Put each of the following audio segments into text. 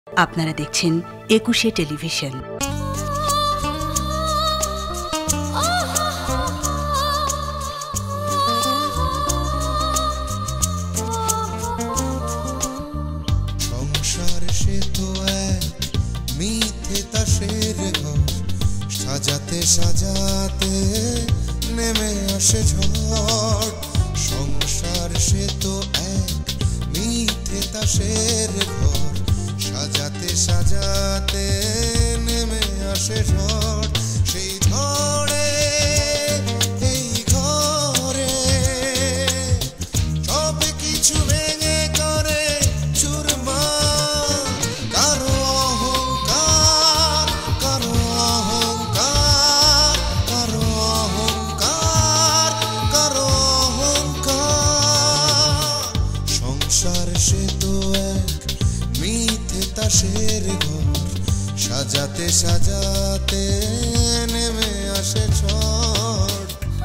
আপনারা দেখছেন একুশে টেলিভিশন। সংসার সে তো এক মিথ্যে তাসের ঘর, সাজাতে সাজাতে নেমে আসে ঝড়। সংসার সে তো এক মিথ্যে তাসের ঘর, সাজাতে সাজাতে নেমে আসে ঝড়। সেই ঝড়ে এই ঘরে সব কিছু ভেঙে করে চুরমার। কারো অহংকার, কারো অহংকার, কারো অহংকার, কারো অহংকার। সংসার সে তো এক মিথ্যে তাসের ঘর, সাজাতে সাজাতে নেমে আসে ঝড়।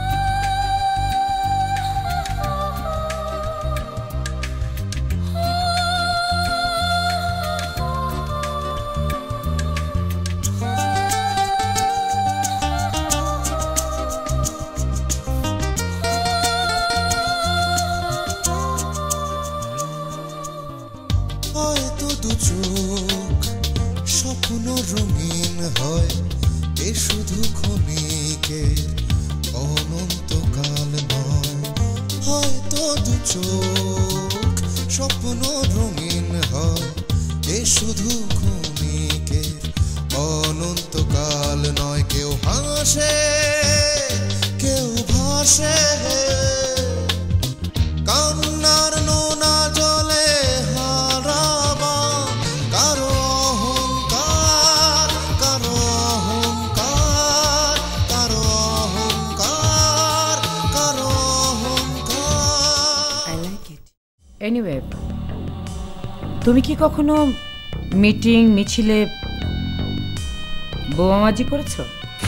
হয়তো দু চোখ স্বপ্ন রঙিন হয়, এ শুধু ক্ষণিকের অনন্তকাল নয়। হয়তো দু চোখ স্বপ্ন রঙিন হয়, এ শুধু ক্ষণিকের অনন্তকাল নয়। কেউ হাসে কেউ ভাসে, কান্নার নোনা জলে হারাবা। কারো অহংকার, কারো অহংকার, কারো অহংকার, কারো অহংকার। I like it. Anyway, তুমি কি কখনো মিটিং মিছিলে বোমাবাজি করেছো?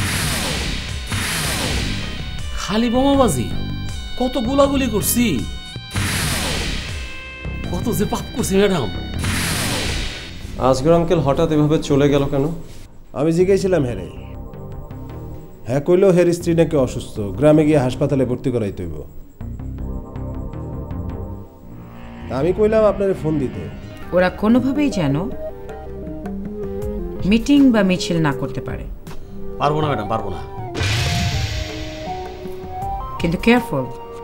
খালি বোমাবাজি? কত গোলাগুলি করছি, কত যে পাপ করছি ম্যাডাম। আজগর আঙ্কেল হঠাৎ এভাবে চলে গেল কেন? আমি জিজ্ঞেসছিলাম হ্যাঁ রে, হ্যাঁ কইলেও হের স্ত্রী নাকি অসুস্থ, গ্রামে গিয়ে হাসপাতালে ভর্তি করাইতে হইব। আমি কইলাম আপনারে ফোন দিতে। ওরা কোনোভাবেই যেন মিটিং বা মিছিল না করতে পারে। পারবো না ম্যাডাম, পারবো না। কিন্তু কেয়ারফুল,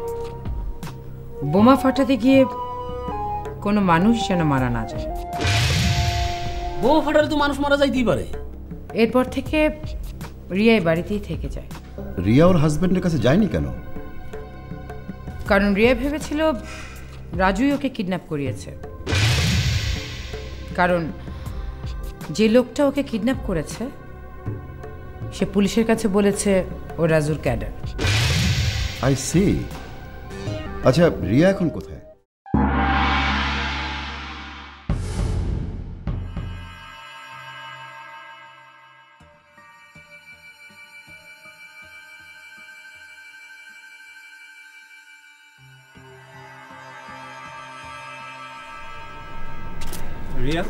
বোমা ফাটাতে গিয়ে কোনো মানুষ যেন মারা না যায়। বোমা ফাটালে তো মানুষ মারা যাইতেই পারে। এরপর থেকে রিয়া বাড়িতেই থেকে যায়। রিয়া ওর হাজবেন্ডের কাছে যায়নি কেন? কারণ রিয়া ভেবেছিল রাজুই ওকে কিডন্যাপ করিয়েছে। কারণ যে লোকটা ওকে কিডন্যাপ করেছে সে পুলিশের কাছে বলেছে ও রাজুর ক্যাডার। I see. আচ্ছা, রিয়া এখন কোথায়? রিয়া,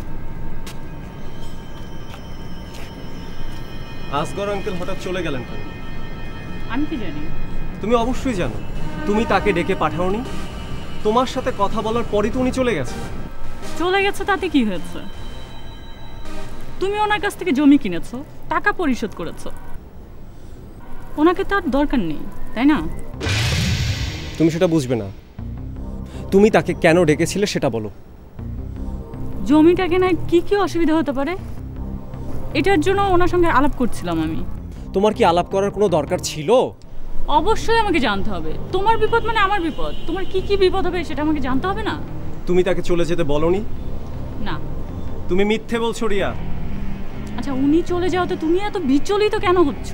আসগর আঙ্কেল হঠাৎ চলে গেলেন কেন? আমি কি জানি? তুমি অবশ্যই জানো। তুমি তাকে ডেকে পাঠাওনি, তোমার সাথে কথা বলার পরই তো উনি চলে গেছে। চলে গেছে তাতে কি হয়েছে? তুমি ওনার কাছ থেকে জমি কিনেছো, টাকা পরিশোধ করেছো, ওনাকে তার দরকার নেই, তাই না? তুমি সেটা বুঝবে না। তুমি তাকে কেন ডেকেছিলে সেটা বলো। জমিটা কেনায় কি কি অসুবিধা হতে পারে এটার জন্য ওনার সঙ্গে আলাপ করছিলাম আমি। তোমার কি আলাপ করার কোনো দরকার ছিল? অবশ্যই আমাকে জানতে হবে। তোমার বিপদ মানে আমার বিপদ। তোমার কি কি বিপদ হবে সেটা আমাকে জানতে হবে না? তুমি তাকে চলে যেতে বলোনি? না। তুমি মিথ্যে বলছো রিয়া। আচ্ছা, উনি চলে যাওয়াতে তুমি এত বিচলিত কেন হচ্ছ?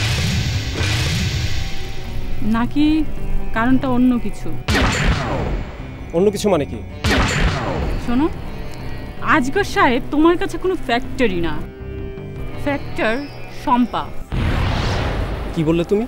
নাকি কারণটা অন্য কিছু? অন্য কিছু মানে কি? শোনো, আজগর সাহেব তোমার কাছে কোনো ফ্যাক্টরি না, ফ্যাক্টর শম্পা। কি বললে তুমি?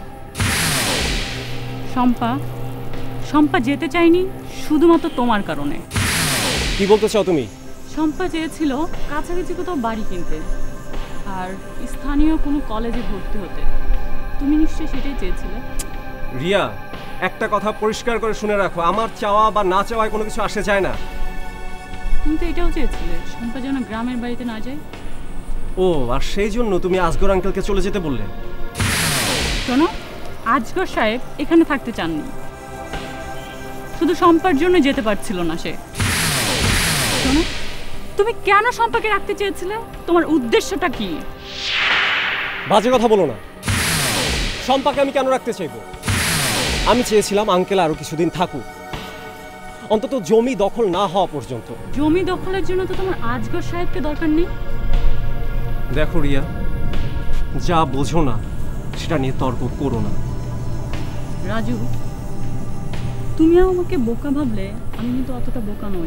শম্পা শম্পা যেতে চাইনি শুধুমাত্র তোমার কারণে। কি বলতে চাও তুমি? শম্পা চেয়েছিল কাছাকাছি কোথাও বাড়ি কিনতে আর স্থানীয় কোনো কলেজে ভর্তি হতে। তুমি নিশ্চয়ই সেটাই চেয়েছিলে। রিয়া, একটা কথা পরিষ্কার করে শুনে রাখো, আমার চাওয়া বা না চাওয়ায় কোনো কিছু আসে যায় না। তুমি তো এটাও চেয়েছিলে শম্পা যেন গ্রামের বাড়িতে না যায়। ও, আর সেই জন্য তুমি আজগর আঙ্কেলকে চলে যেতে বললে? শোনো, আজগর সাহেব এখানে থাকতে চাননি, শুধু শম্পার জন্য যেতে পারছিল না সে। শোনো, তুমি কেন শম্পাকে রাখতে চেয়েছিলে? তোমার উদ্দেশ্যটা কি? বাজে কথা বলো না। শম্পাকে আমি কেন রাখতে চাইবো? আমি চেয়েছিলাম আঙ্কেল আরো কিছুদিন থাকুক, অন্তত জমি দখল না হওয়া পর্যন্ত। জমি দখলের জন্য তো তোমার আজগর সাহেবকে দরকার নেই। দেখো রিয়া, যা বোঝো না সেটা নিয়ে তর্ক করো না। রাজু, তুমিও আমাকে বোকা ভাবলে আমি কিন্তু অতটা বোকা নই।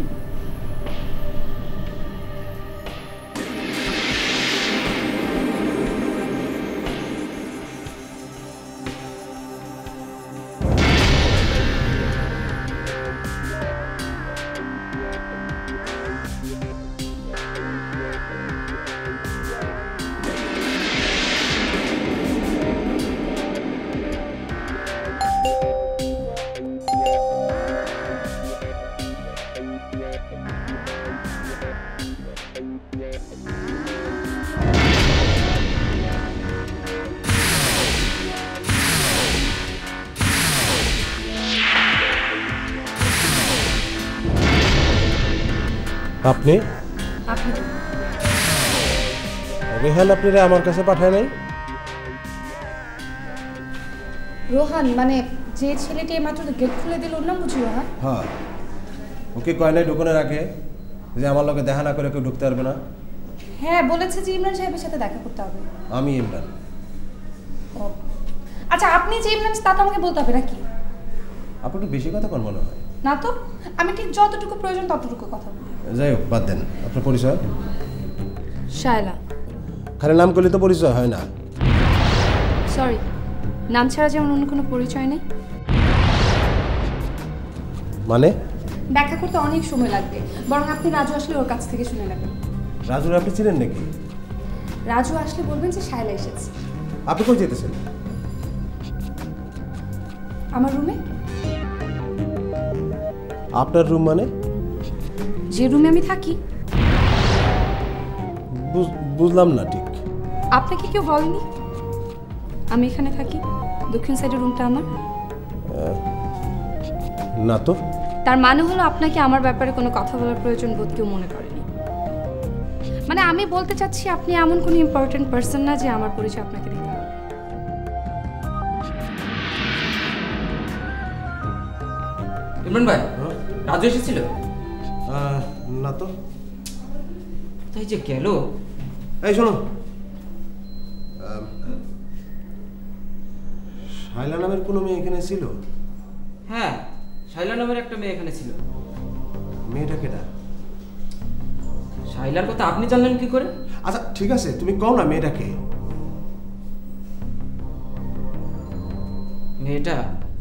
আপনি রেহান আপনারা আমার কাছে পাঠায় নাই? রোহান মানে যে ছেলেটি মাত্র গেট খুলে দিল, ওর নাম বুঝি রোহান? হ্যাঁ, ওকে কয় নাই ঢুকনে রাখে যে আমার লোকে দেখা না করে কেউ ঢুকতে পারবে না? হ্যাঁ, বলেছে যে ইমরান সাহেবের সাথে দেখা করতে হবে। আমি ইমরান। ও আচ্ছা, আপনি যে ইমরান তা তো আমাকে বলতে হবে নাকি? আপনি একটু বেশি কথা কোন মনে হয়? না তো, আমি ঠিক যতটুকু প্রয়োজন ততটুকু কথা বলি। যাই হোক, বাদ দেন। আপনার পরিচয়? শায়লা। খালি নাম করলে তো পরিচয় হয় না। সরি, নাম ছাড়া যেমন অন্য কোনো পরিচয় নেই। মানে? ব্যাখ্যা করতে অনেক সময় লাগবে, বরং আপনি রাজু আসলে ওর কাছ থেকে শুনে নেবেন। রাজুর আপনি চিনেন নাকি? রাজু আসলে বলবেন যে শায়লা এসেছে। আপনি কই যেতেছেন? আমার রুমে। আপনার রুম মানে? যে রুমে আমি থাকি। বুঝলাম না ঠিক। আপনাকে কেউ বলেনি আমি এখানে থাকি? দক্ষিণ সাইডের রুমটা আমার। না তো। তার মানে হলো আপনাকে আমার ব্যাপারে কোনো কথা বলার প্রয়োজন বোধ কেউ মনে করেনি। মানে আমি বলতে চাচ্ছি আপনি এমন কোনো ইম্পর্টেন্ট পার্সন না যে আমার পরিচয় আপনাকে দিতে হবে। ইমরান ভাই, রাজু এসেছিল? না তো। তাই যে গেল। এই শোনো, শায়লা নামের কোনো মেয়ে এখানে ছিল? হ্যাঁ, শাইলা নামের একটা মেয়ে এখানে ছিল। মেয়েটা কেটা? শাইলার কথা আপনি জানলেন কি করে? আচ্ছা ঠিক আছে, তুমি কও না মেয়েটাকে। মেয়েটা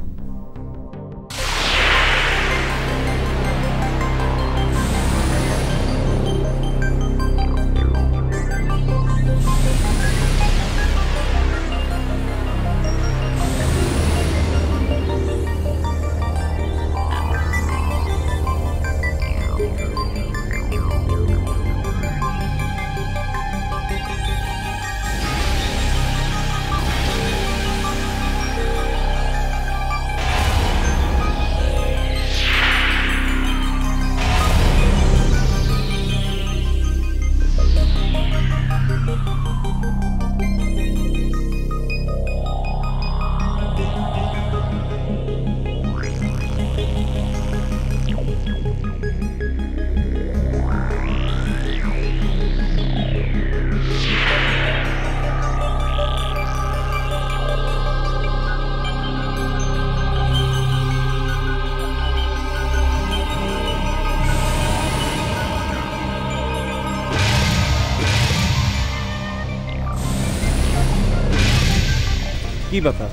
কি ব্যাপার?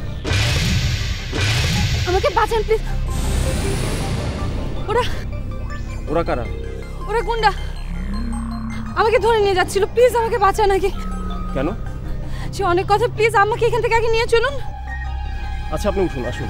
আমাকে বাঁচান প্লিজ। ওরা ওরা কারা? ওরা গুন্ডা। আমাকে ধরে নিয়ে যাচ্ছিল, প্লিজ আমাকে বাঁচান আগে। কেন? সে অনেক কথা, প্লিজ আমাকে এখান থেকে আগে নিয়ে চলুন। আচ্ছা আপনি উঠুন, আসুন।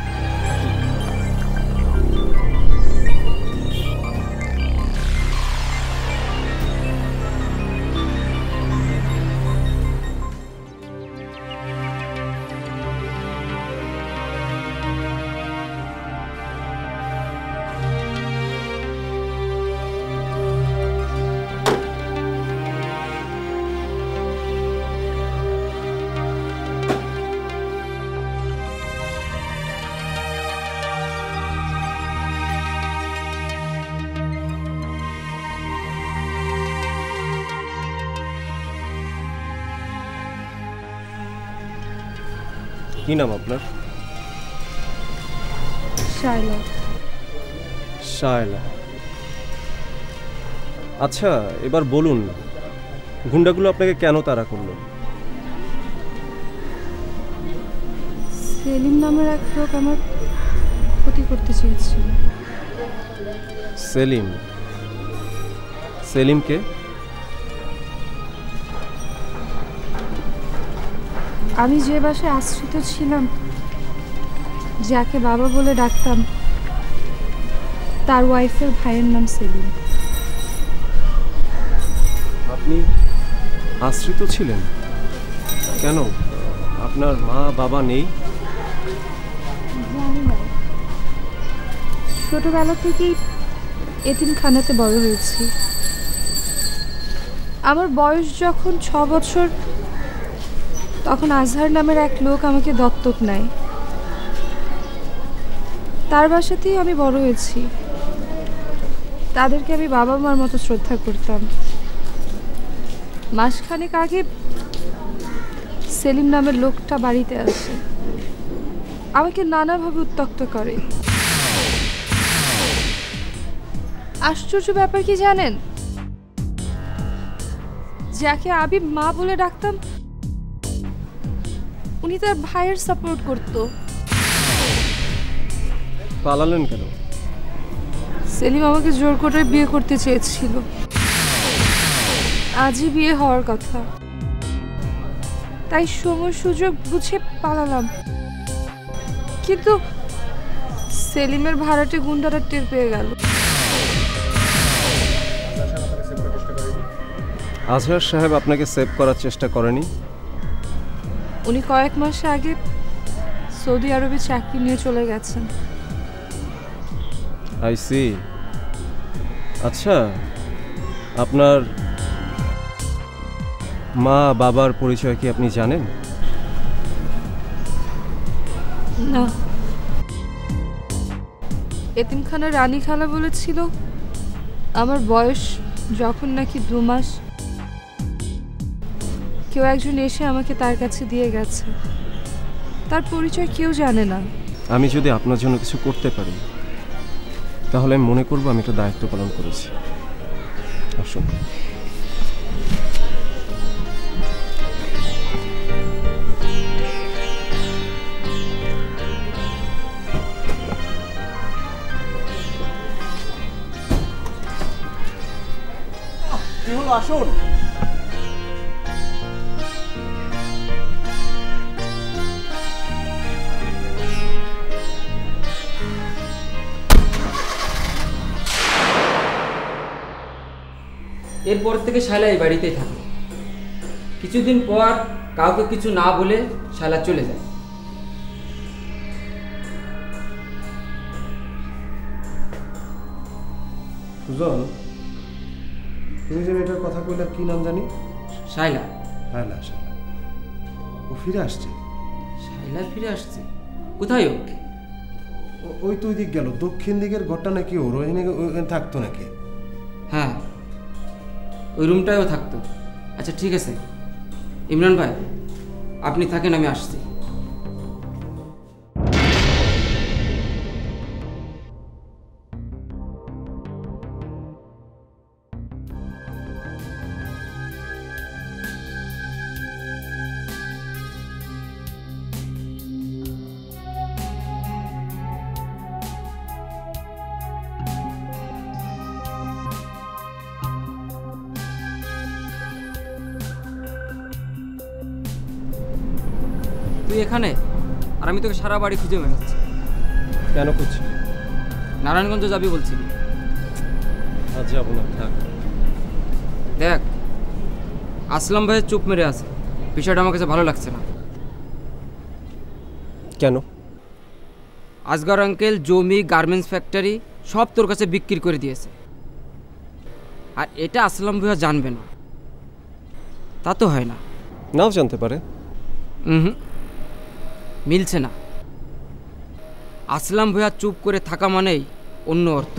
কি নাম আপনার? শায়লা। শায়লা। আচ্ছা এবার বলুন, গুন্ডাগুলো আপনাকে কেন তাড়া করলো? সেলিম নামের এক লোক আমার ক্ষতি করতে চেয়েছিল। সেলিম? সেলিমকে? আমি যে বাসায় আশ্রিত ছিলাম, যাকে বাবা বলে ডাকতাম, তার ওয়াইফের ভাইয়ের নাম সেলিম। আপনি আশ্রিত ছিলেন কেন? আপনার মা বাবা নেই? জানি না, ছোটবেলা থেকেই এতিমখানাতে বড় হয়েছি। আমার বয়স যখন 6 বছর, তখন আজহার নামের এক লোক আমাকে দত্তক নেয়। তার বাসাতেই আমি বড় হয়েছি। তাদেরকে আমি বাবা মার মতো শ্রদ্ধা করতাম। মাসখানেক আগে সেলিম নামের লোকটা বাড়িতে আসে, আমাকে নানাভাবে উত্ত্যক্ত করে। আশ্চর্য ব্যাপার কি জানেন, যাকে আমি মা বলে ডাকতাম, উনি তার ভাইয়ের সাপোর্ট করতো। পালালেন কেন? সেলিম আমাকে জোর করে বিয়ে করতে চেয়েছিল। আজই বিয়ে হওয়ার কথা, তাই সময় সুযোগ বুঝে পালালাম। কিন্তু সেলিমের ভাড়াটে গুন্ডারা টের পেয়ে গেল। আজহার সাহেব আপনাকে সেভ করার চেষ্টা করেনি? উনি কয়েক মাস আগে সৌদি আরবে চাকরি নিয়ে চলে গেছেন। I see. আচ্ছা আপনার মা বাবার পরিচয় কি আপনি জানেন? না, এতিমখানার রানী খালা বলেছিল আমার বয়স যখন নাকি 2 মাস, কেউ একজন এসে আমাকে তার কাছে দিয়ে গেছে। তার পরিচয় কেউ জানে না। আমি যদি আপনার জন্য কিছু করতে পারি, তাহলে আমি মনে করবো আমি একটা দায়িত্ব পালন করেছি। আসুন। কি হলো, আসুন। এরপর থেকে শায়লা এই বাড়িতেই থাকে। কিছুদিন পর কাউকে কিছু না বলে শায়লা চলে যায়। সুজন, তুমি যে মেয়েটার কথা কইলা কি নাম জানি? শায়লা। শায়লা। শায়লা ও ফিরে আসছে? শায়লা ফিরে আসছে? কোথায় ও? ওই তো ওই দিক গেল, দক্ষিণ দিকের ঘরটা নাকি ওর ওখানে থাকতো নাকি? হ্যাঁ, ওই রুমটায়ও থাকতো। আচ্ছা ঠিক আছে ইমরান ভাই, আপনি থাকেন, আমি আসছি। তুই এখানে, আর আমি তোকে সারা বাড়ি খুঁজে বেড়াচ্ছি। কেন খুঁজছি? নারায়ণগঞ্জ যাবি বলছিলি। আজ যাবো না, থাক। দেখ, আসলাম ভাইয়ের চুপ মেরে আছে, বিষয়টা আমার কাছে ভালো লাগছে না। কেন? আসগর আঙ্কেল জমি, গার্মেন্টস ফ্যাক্টরি সব তোর কাছে বিক্রি করে দিয়েছে, আর এটা আসলাম ভাইয়া জানবে না। তা তো হয় না। নাও জানতে পারে। হুম, মিলছে না। আসলাম ভাইয়া চুপ করে থাকা মানেই অন্য অর্থ।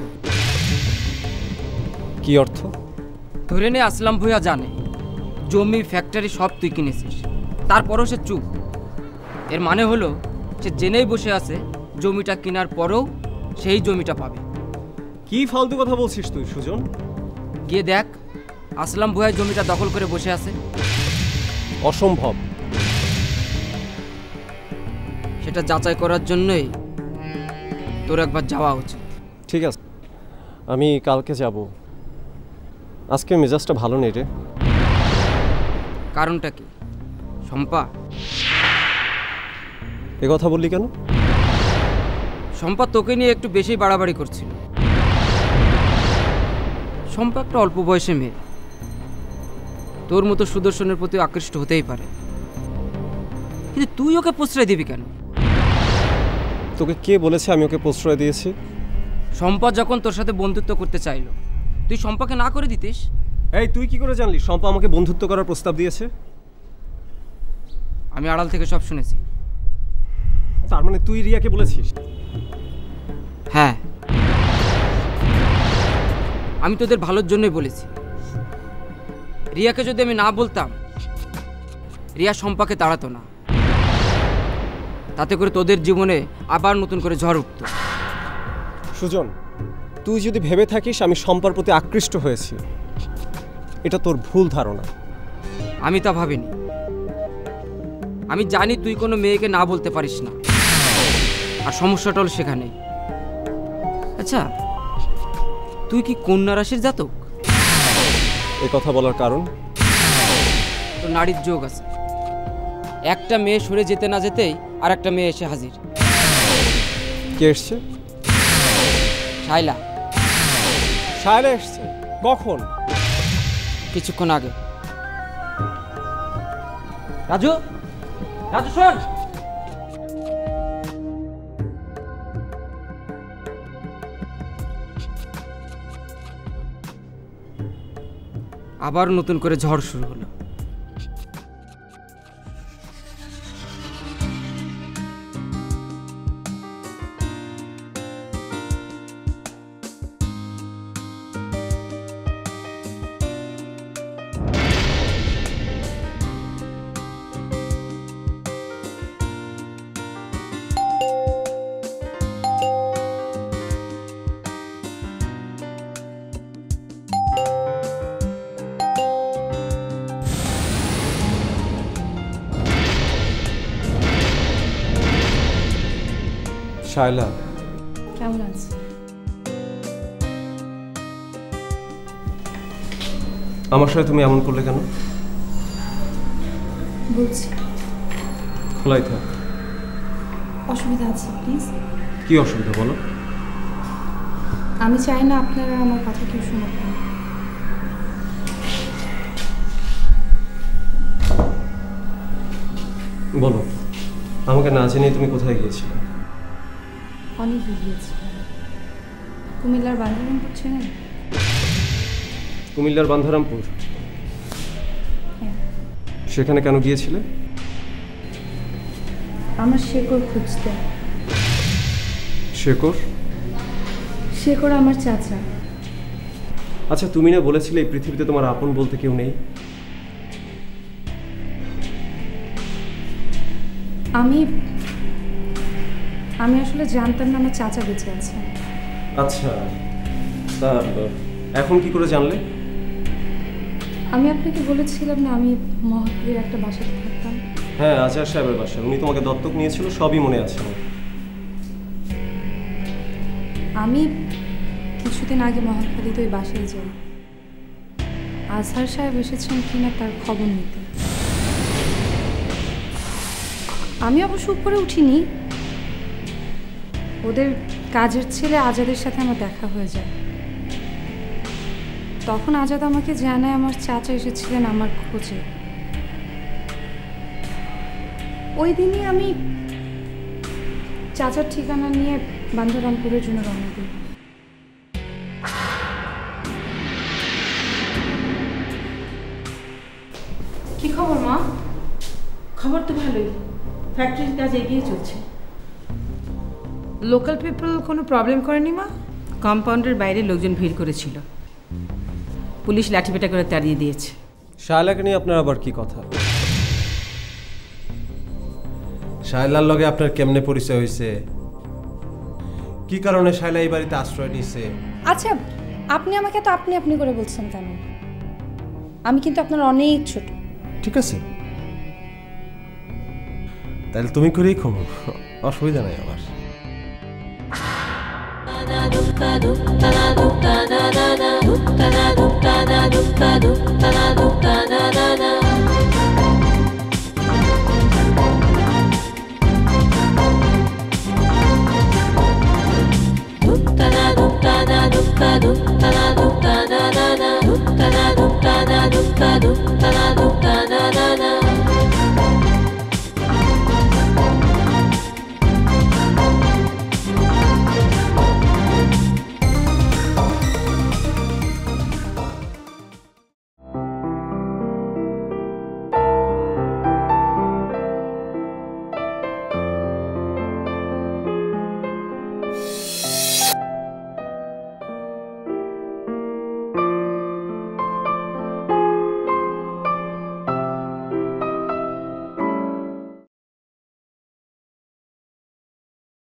কি অর্থ? ধরে নে আসলাম ভাইয়া জানে জমি, ফ্যাক্টরি সব তুই কিনেছিস, তারপরও সে চুপ। এর মানে হলো সে জেনেই বসে আছে জমিটা কেনার পরেও সেই জমিটা পাবে। কি ফালতু কথা বলছিস তুই সুজন? গিয়ে দেখ, আসলাম ভাইয়া জমিটা দখল করে বসে আছে। অসম্ভব। সেটা যাচাই করার জন্যই তোর একবার যাওয়া উচিত। ঠিক আছে, আমি কালকে যাব। আজকে মেজাজটা ভালো নেই রে। কারণটা কি? শম্পা? এ কথা বললি কেন? শম্পা তোকে নিয়ে একটু বেশি বাড়াবাড়ি করছিল। শম্পা একটা অল্প বয়সে মেয়ে, তোর মতো সুদর্শনের প্রতি আকৃষ্ট হতেই পারে, কিন্তু তুই ওকে প্রশ্রয় দিবি কেন? তোকে কে বলেছে আমি ওকে প্রশ্রয় দিয়েছি? শম্পা যখন তোর সাথে বন্ধুত্ব করতে চাইলো, তুই শম্পাকে না করে দিতিস? এই, তুই কি করে জানলি শম্পা আমাকে বন্ধুত্ব করার প্রস্তাব দিয়েছে? আমি আড়াল থেকে সব শুনেছি। তার মানে তুই রিয়াকে বলেছিস? হ্যাঁ, আমি তোদের ভালোর জন্যই বলেছি। রিয়াকে যদি আমি না বলতাম, রিয়া শম্পাকে তাড়াতো না, তাতে করে তোদের জীবনে আবার নতুন করে ঝড় উঠত। সুজন, তুই যদি ভেবে থাকিস আমি শম্পার প্রতি আকৃষ্ট হয়েছি, এটা তোর ভুল ধারণা। আমি তা ভাবিনি। আমি জানি তুই কোনো মেয়েকে না বলতে পারিস না, আর সমস্যাটা হল সেখানেই। আচ্ছা, তুই কি কন্যা রাশির জাতক? এ কথা বলার কারণ? তোর নারীর যোগ আছে। একটা মেয়ে সরে যেতে না যেতেই আর একটা মেয়ে এসে হাজির। কে এসছে? শাইলা। শায়লা এসছে? কখন? কিছুক্ষণ আগে। রাজু, রাজু শোন। আবার নতুন করে ঝড় শুরু হলো। শায়লা, কেমন আছে? আমার সাথে তুমি এমন করলে কেন? বলছি। খোলাই থাক। অসুবিধা আছে প্লিজ? কি অসুবিধা বলো? আমি চাই না আপনারা আমার কথা কেউ শুনবেন। বলো, আমাকে না জেনে তুমি কোথায় গিয়েছিলে? অনেক গিয়েছি। কুমিল্লার বান্ধবনপুর চেনেন? কুমিল্লার বান্ধারামপুর? হ্যাঁ। সেখানে কেন গিয়েছিলে? আমার শেকড় খুঁজতে। শেকড়? শেকড় আমার চাচা। আচ্ছা, তুমি না বলেছিলে এই পৃথিবীতে তোমার আপন বলতে কেউ নেই? আমি আসলে জানতাম না আমার চাচা বেঁচে আছে। আচ্ছা, তা এখন কি করে জানলে? আমি আপনাকে বলেছিলাম না আমি মহাপুরের একটা বাসাতে থাকতাম। হ্যাঁ, আজহার সাহেবের বাসা। উনি তোমাকে দত্তক নিয়েছিল, সবই মনে আছে আমার। আমি কিছুদিন আগে মহাখালীতে ওই বাসায় যাই। আজহার সাহেব এসেছেন কিনা তার খবর নিতে। আমি অবশ্য উপরে উঠিনি, ওদের কাজের ছেলে আজাদের সাথে আমার দেখা হয়ে যায়। তখন আজাদ আমাকে জানায় আমার চাচা এসেছিলেন আমার খোঁজে। ওই দিনই আমি চাচার ঠিকানা নিয়ে বান্দরবানপুরের জন্য রওনা দিই। কি খবর মা? খবর তো ভালোই, ফ্যাক্টরির কাজ এগিয়ে চলছে। লোকাল পিপল কোনো প্রবলেম করেনি মা? কম্পাউন্ডের বাইরে লোকজন ভিড় করেছিল, পুলিশ লাঠিপেটা করে তাড়িয়ে দিয়েছে। শায়লাকে নিয়ে আপনার আবার কি কথা? শায়লার লগে আপনার কেমনে পরিচয় হয়েছে? কি কারণে শায়লা এই বাড়িতে আশ্রয় নিছে? আচ্ছা, আপনি আমাকে তো আপনি আপনি করে বলছেন কেন? আমি কিন্তু আপনার অনেক ছোট। ঠিক আছে, তাহলে তুমি করেই খবর, অসুবিধা নাই আমার। da da da da da da da da da da da da da da da da da